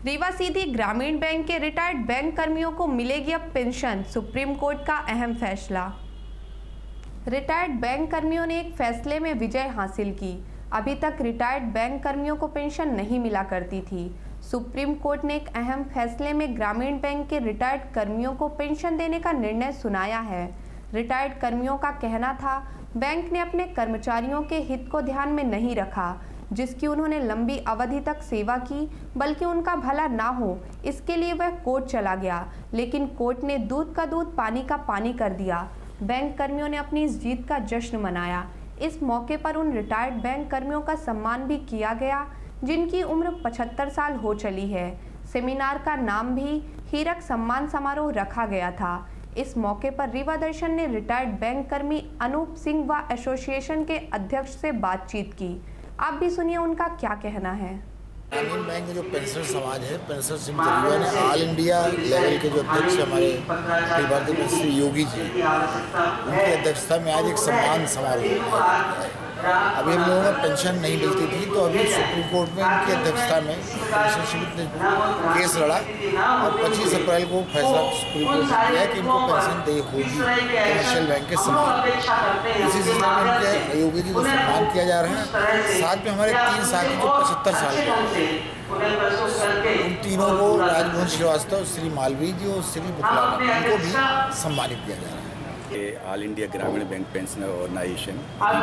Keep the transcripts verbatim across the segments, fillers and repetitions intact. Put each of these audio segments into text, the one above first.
रीवा सीधी ग्रामीण बैंक के retired bank कर्मियों को मिलेगी अब पेंशन, सुप्रीम कोर्ट का अहम फैसला। रिटायर्ड बैंक कर्मियों ने एक फैसले में विजय हासिल की। अभी तक रिटायर्ड बैंक कर्मियों को पेंशन नहीं मिला करती थी। सुप्रीम कोर्ट ने एक अहम फैसले में ग्रामीण बैंक के रिटायर्ड कर्मियों को पेंशन देने का निर्णय सुनाया है। रिटायर्ड कर्मियों का कहना था, बैंक ने अपने कर्मचारियों के हित को ध्यान में नहीं रखा, जिसकी उन्होंने लंबी अवधि तक सेवा की, बल्कि उनका भला ना हो इसके लिए वह कोर्ट चला गया, लेकिन कोर्ट ने दूध का दूध पानी का पानी कर दिया। बैंक कर्मियों ने अपनी इस जीत का जश्न मनाया। इस मौके पर उन रिटायर्ड बैंक कर्मियों का सम्मान भी किया गया जिनकी उम्र पचहत्तर साल हो चली है। सेमिनार का नाम भी हीरक सम्मान समारोह रखा गया था। इस मौके पर रीवा दर्शन ने रिटायर्ड बैंक कर्मी अनूप सिंह व एसोसिएशन के अध्यक्ष से बातचीत की। आप भी सुनिए उनका क्या कहना है। ग्रामीण बैंक में जो पेंशनर समाज है, पेंशनर समिति ने ऑल इंडिया लेवल के जो अध्यक्ष हमारे अखिल भारतीय पेंशनर योगी जी, उनकी अध्यक्षता में आज एक सम्मान समारोह। अभी हम लोगों को पेंशन नहीं मिलती थी, तो अभी सुप्रीम कोर्ट में उनकी अध्यक्षता में पेंशन समिति ने केस लड़ा और पच्चीस अप्रैल को फैसला सुप्रीम कोर्ट ने किया कि इनको पेंशन दे होगी कमर्शियल बैंक के समान। इसी सिलसिले में उनके योगी जी को सम्मान किया जा रहा है। साथ में हमारे तीन साथी जो पचहत्तर साल के, उन तीनों को राजमोहन श्रीवास्तव, श्री मालवीय जी और श्री बुखलाना, उनको भी सम्मानित किया जा रहा है। ऑल इंडिया ग्रामीण बैंक पेंशनर ऑर्गेनाइजेशन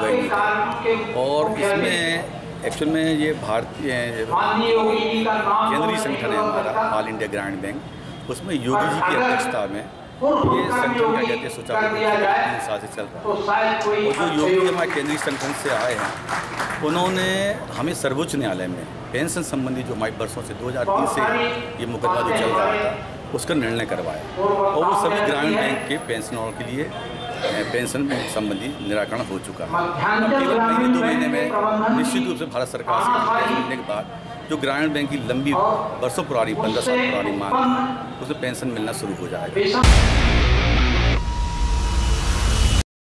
और इसमें एक्चुअल में ये भारतीय केंद्रीय संगठन है हमारा ऑल इंडिया ग्रामीण बैंक। उसमें योगी जी की अध्यक्षता में ये संगठन क्या कहते हैं सुचारू रूप से तीन साल से चल रहा है। और जो योगी हमारे केंद्रीय संगठन से आए हैं, उन्होंने हमें सर्वोच्च न्यायालय में पेंशन संबंधी जो हमारे वर्षों से दो हज़ार तीन से ये मुकदमा जो चल रहा था उसका निर्णय करवाया और वो सभी ग्रामीण बैंक के पेंशनरों के लिए पेंशन संबंधी निराकरण हो चुका है। अब केवल महीने दो महीने में निश्चित रूप से भारत सरकार से मिलने के बाद जो ग्रामीण बैंक की लंबी वर्षों पुरानी पंद्रह साल पुरानी मांग है, उसमें पेंशन मिलना शुरू हो जाएगा।